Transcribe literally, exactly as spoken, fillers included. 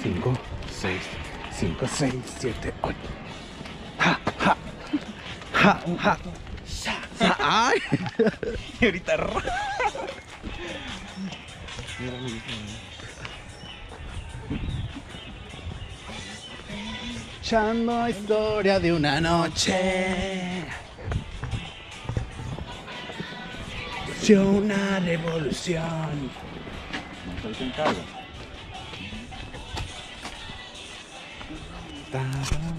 cinco, seis, cinco, seis, siete, ocho. Ja, ja, ja, ja. Ja, ay. Y ahorita. Echando historia de una noche. Una revolución. No soy encargo.